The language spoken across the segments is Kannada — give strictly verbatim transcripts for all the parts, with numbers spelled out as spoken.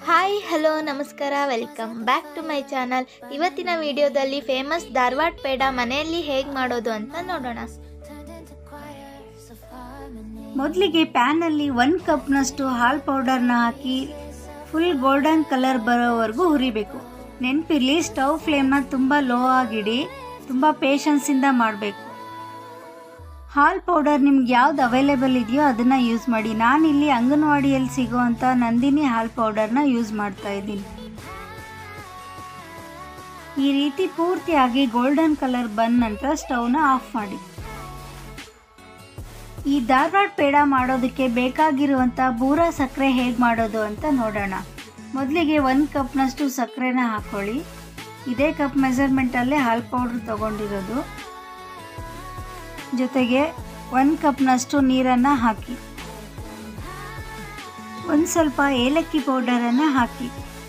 ಹಾಯ್ ಹಲೋ ನಮಸ್ಕಾರ welcome back to my channel. ಇವತ್ತಿನ ವಿಡಿಯೋದಲ್ಲಿ ಫೇಮಸ್ ಧಾರವಾಡ ಪೇಡ ಮನೆಯಲ್ಲಿ ಹೇಗೆ ಮಾಡೋದು ಅಂತ ನೋಡೋಣ. ಮೊದಲಿಗೆ ಪ್ಯಾನಲ್ಲಿ ಒಂದು ಕಪ್ನಷ್ಟು ಹಾಲು ಪೌಡರ್ನ ಹಾಕಿ ಫುಲ್ ಗೋಲ್ಡನ್ ಕಲರ್ ಬರೋವರೆಗೂ ಹುರಿಬೇಕು. ನೆನಪಿರಲಿ, ಸ್ಟವ್ ಫ್ಲೇಮ್ನ ತುಂಬ ಲೋ ಆಗಿಡಿ, ತುಂಬ ಪೇಷನ್ಸಿಂದ ಮಾಡಬೇಕು. ಹಾಲು ಪೌಡರ್ ನಿಮ್ಗೆ ಯಾವ್ದು ಅವೈಲೇಬಲ್ ಇದೆಯೋ ಅದನ್ನು ಯೂಸ್ ಮಾಡಿ. ನಾನಿಲ್ಲಿ ಅಂಗನವಾಡಿಯಲ್ಲಿ ಸಿಗೋವಂಥ ನಂದಿನಿ ಹಾಲು ಪೌಡರ್ನ ಯೂಸ್ ಮಾಡ್ತಾ ಇದ್ದೀನಿ. ಈ ರೀತಿ ಪೂರ್ತಿಯಾಗಿ ಗೋಲ್ಡನ್ ಕಲರ್ ಬಂದ ನಂತರ ಸ್ಟವ್ನ ಆಫ್ ಮಾಡಿ. ಈ ಧಾರವಾಡ ಪೇಡ ಮಾಡೋದಕ್ಕೆ ಬೇಕಾಗಿರುವಂಥ ಬೂರಾ ಸಕ್ಕರೆ ಹೇಗೆ ಮಾಡೋದು ಅಂತ ನೋಡೋಣ. ಮೊದಲಿಗೆ ಒಂದು ಕಪ್ನಷ್ಟು ಸಕ್ಕರೆನ ಹಾಕ್ಕೊಳ್ಳಿ. ಇದೇ ಕಪ್ ಮೆಜರ್ಮೆಂಟಲ್ಲೇ ಹಾಲು ಪೌಡ್ರ್ ತೊಗೊಂಡಿರೋದು. ಜೊತೆಗೆ ಒಂದು ಕಪ್ನಷ್ಟು ನೀರನ್ನು ಹಾಕಿ, ಒಂದು ಸ್ವಲ್ಪ ಏಲಕ್ಕಿ ಪೌಡರನ್ನು ಹಾಕಿ.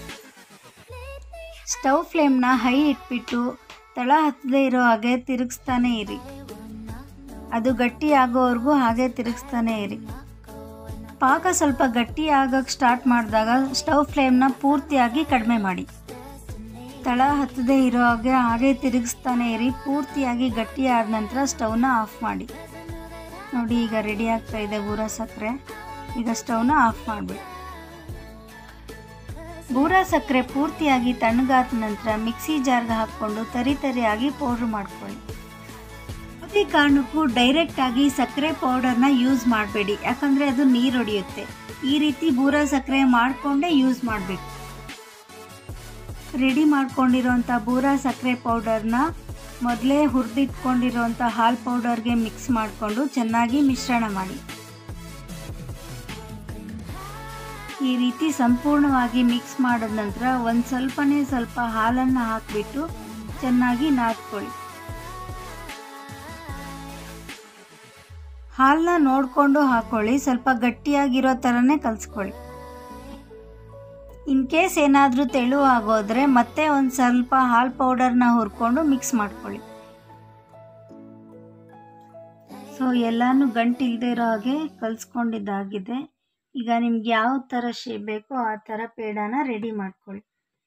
ಸ್ಟವ್ ಫ್ಲೇಮ್ನ ಹೈ ಇಟ್ಬಿಟ್ಟು ತಳ ಹತ್ತದೇ ಇರೋ ಹಾಗೆ ತಿರುಗಿಸ್ತಾನೆ ಇರಿ. ಅದು ಗಟ್ಟಿ ಆಗೋವರೆಗೂ ಹಾಗೆ ತಿರುಗಿಸ್ತಾನೆ ಇರಿ. ಪಾಕ ಸ್ವಲ್ಪ ಗಟ್ಟಿ ಆಗೋಕ್ಕೆ ಸ್ಟಾರ್ಟ್ ಮಾಡಿದಾಗ ಸ್ಟವ್ ಫ್ಲೇಮ್ನ ಪೂರ್ತಿಯಾಗಿ ಕಡಿಮೆ ಮಾಡಿ. ತಳ ಹತ್ತದೇ ಇರೋ ಹಾಗೆ ಹಾಗೆ ತಿರುಗಿಸ್ತಾನೆ ಇರಿ. ಪೂರ್ತಿಯಾಗಿ ಗಟ್ಟಿ ಆದ ನಂತರ ಸ್ಟವ್ನ ಆಫ್ ಮಾಡಿ. ನೋಡಿ, ಈಗ ರೆಡಿ ಆಗ್ತಾ ಇದೆ ಬೂರಾ ಸಕ್ಕರೆ. ಈಗ ಸ್ಟವ್ನ ಆಫ್ ಮಾಡಿಬಿಡಿ. ಬೂರಾ ಸಕ್ಕರೆ ಪೂರ್ತಿಯಾಗಿ ತಣ್ಣಗಾದ ನಂತರ ಮಿಕ್ಸಿ ಜಾರ್ಗೆ ಹಾಕ್ಕೊಂಡು ತರಿ ತರಿಯಾಗಿ ಪೌಡ್ರ್ ಮಾಡ್ಕೊಳ್ಳಿ. ಯಾವುದೇ ಕಾರಣಕ್ಕೂ ಡೈರೆಕ್ಟಾಗಿ ಸಕ್ಕರೆ ಪೌಡರ್ನ ಯೂಸ್ ಮಾಡಬೇಡಿ, ಯಾಕಂದರೆ ಅದು ನೀರು ಹೊಡೆಯುತ್ತೆ. ಈ ರೀತಿ ಬೂರಾ ಸಕ್ಕರೆ ಮಾಡಿಕೊಂಡೇ ಯೂಸ್ ಮಾಡಬೇಕು. ರೆಡಿ ಮಾಡ್ಕೊಂಡಿರೋಂಥ ಬೂರಾ ಸಕ್ಕರೆ ಪೌಡರ್ನ ಮೊದಲೇ ಹುರಿದಿಟ್ಕೊಂಡಿರೋಂಥ ಹಾಲು ಪೌಡರ್ಗೆ ಮಿಕ್ಸ್ ಮಾಡಿಕೊಂಡು ಚೆನ್ನಾಗಿ ಮಿಶ್ರಣ ಮಾಡಿ. ಈ ರೀತಿ ಸಂಪೂರ್ಣವಾಗಿ ಮಿಕ್ಸ್ ಮಾಡಿದ ನಂತರ ಒಂದು ಸ್ವಲ್ಪನೇ ಸ್ವಲ್ಪ ಹಾಲನ್ನು ಹಾಕಿಬಿಟ್ಟು ಚೆನ್ನಾಗಿ ನಾದ್ಕೊಳ್ಳಿ. ಹಾಲನ್ನ ನೋಡಿಕೊಂಡು ಹಾಕ್ಕೊಳ್ಳಿ, ಸ್ವಲ್ಪ ಗಟ್ಟಿಯಾಗಿರೋ ಥರನೇ ಕಲಿಸ್ಕೊಳ್ಳಿ. ಇನ್ ಕೇಸ್ ಏನಾದರೂ ತೆಳು ಆಗೋದ್ರೆ ಮತ್ತೆ ಒಂದು ಸ್ವಲ್ಪ ಹಾಲು ಪೌಡರ್ನ ಹುರ್ಕೊಂಡು ಮಿಕ್ಸ್ ಮಾಡ್ಕೊಳ್ಳಿ. ಸೊ ಎಲ್ಲನೂ ಗಂಟು ಇಲ್ಲದೆ ಇರೋ ಹಾಗೆ ಕಲಿಸ್ಕೊಂಡಿದ್ದಾಗಿದೆ. ಈಗ ನಿಮ್ಗೆ ಯಾವ ಥರ ಶೇಪ್ ಬೇಕೋ ಆ ಥರ ಪೇಡಾನ ರೆಡಿ ಮಾಡ್ಕೊಳ್ಳಿ.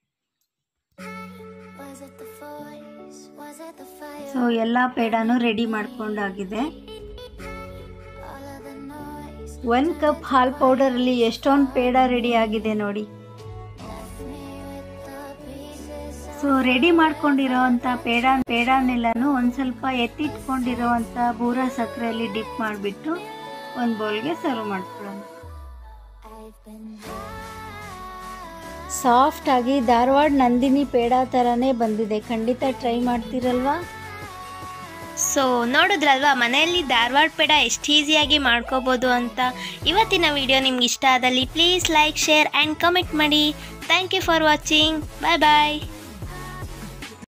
ಸೊ ಎಲ್ಲ ಪೇಡಾನು ರೆಡಿ ಮಾಡ್ಕೊಂಡಾಗಿದೆ. ಒಂದು ಕಪ್ ಹಾಲು ಪೌಡರಲ್ಲಿ ಎಷ್ಟೊಂದು ಪೇಡ ರೆಡಿ ಆಗಿದೆ ನೋಡಿ. ಸೊ ರೆಡಿ ಮಾಡ್ಕೊಂಡಿರೋವಂಥ ಪೇಡ ಪೇಡನೆಲ್ಲನೂ ಒಂದು ಸ್ವಲ್ಪ ಎತ್ತಿಟ್ಕೊಂಡಿರೋವಂಥ ಬೂರಾ ಸಕ್ಕರೆಯಲ್ಲಿ ಡಿಪ್ ಮಾಡಿಬಿಟ್ಟು ಒಂದು ಬೌಲ್ಗೆ ಸರ್ವ್ ಮಾಡ್ಕೊಳ್ಳೋಣ. ಸಾಫ್ಟಾಗಿ ಧಾರವಾಡ ನಂದಿನಿ ಪೇಡ ಥರನೇ ಬಂದಿದೆ. ಖಂಡಿತ ಟ್ರೈ ಮಾಡ್ತೀರಲ್ವಾ? ಸೊ ನೋಡಿದ್ರಲ್ವಾ ಮನೆಯಲ್ಲಿ ಧಾರವಾಡ ಪೇಡ ಎಷ್ಟು ಈಸಿಯಾಗಿ ಮಾಡ್ಕೋಬೋದು ಅಂತ. ಇವತ್ತಿನ ವಿಡಿಯೋ ನಿಮ್ಗೆ ಇಷ್ಟ ಆದಲ್ಲಿ please like, share and comment ಮಾಡಿ. Thank you for watching. Bye bye.